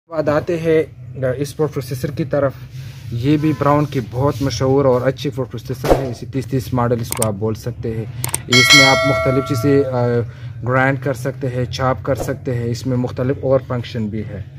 बाद आते हैं इस फूड प्रोसेसर की तरफ। ये भी ब्राउन की बहुत मशहूर और अच्छी फूड प्रोसेसर है। इसी 3030 मॉडल इसको आप बोल सकते हैं। इसमें आप मुख्तलिफ चीज़ें ग्राइंड कर सकते हैं, चॉप कर सकते हैं। इसमें मुख्तलिफ और फंक्शन भी है।